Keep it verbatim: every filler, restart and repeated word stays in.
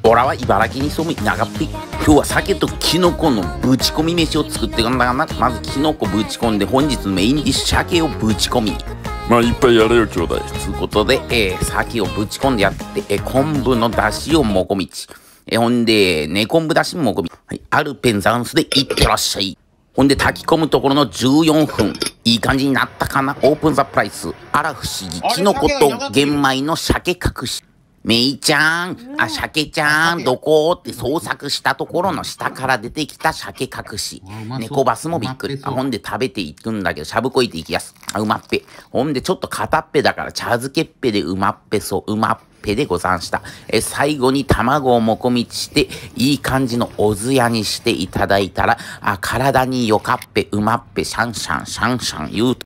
オラは茨城に住む田舎っぺ。今日は鮭とキノコのぶち込み飯を作っていくんだがな。まずキノコぶち込んで、本日のメインディッシュ鮭をぶち込み。 まあいっぱいやれよ兄弟。 つうことで、えー、鮭をぶち込んでやって、えー、昆布の出汁をもこみち。えー、ほんで、ね昆布出汁もこみ。はい、アルペンザンスでいってらっしゃい。ほんで炊き込むところのじゅうよんぷん。いい感じになったかな。オープンザプライス。あら不思議。キノコと玄米の鮭隠し。めいちゃん、あ、鮭ちゃん、どこって捜索したところの下から出てきた鮭隠し。猫バスもびっくり。あ、ほんで食べていくんだけど、しゃぶこいていきやす。あ、うまっぺ。ほんでちょっと片っぺだから茶漬けっぺでうまっぺそう、うまっぺでござんした。え、最後に卵をもこみちして、いい感じのおずやにしていただいたら、あ、体によかっぺ、うまっぺ、シャンシャン、シャンシャン言うと。